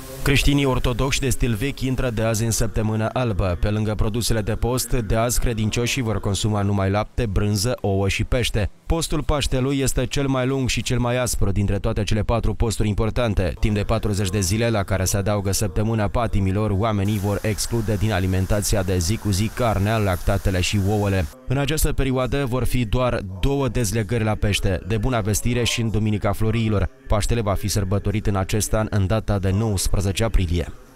Creștinii ortodoxi de stil vechi intră de azi în săptămână albă. Pe lângă produsele de post, de azi credincioșii vor consuma numai lapte, brânză, ouă și pește. Postul Paștelui este cel mai lung și cel mai aspru dintre toate cele 4 posturi importante. Timp de 40 de zile, la care se adaugă săptămâna patimilor, oamenii vor exclude din alimentația de zi cu zi carnea, lactatele și ouăle. În această perioadă vor fi doar 2 dezlegări la pește, de Buna Vestire și în Duminica Floriilor. Paștele va fi sărbătorit în acest an în data de 19 aprilie.